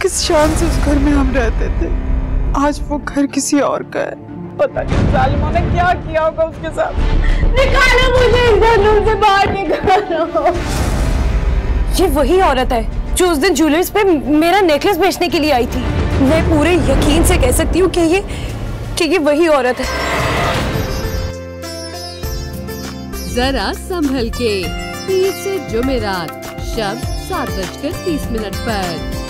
किस शान से उस घर में हम रहते थे, आज वो घर किसी और का है। पता नहीं जालिमों ने क्या किया होगा उसके साथ। निकालो मुझे इस घर से बाहर, निकालो। ये वही औरत है जो उस दिन ज्वेलर्स पे मेरा नेकलेस बेचने के लिए आई थी। मैं पूरे यकीन से कह सकती हूँ कि ये वही औरत है। जरा संभल के 30 जुमेरात शब 7:30 पर।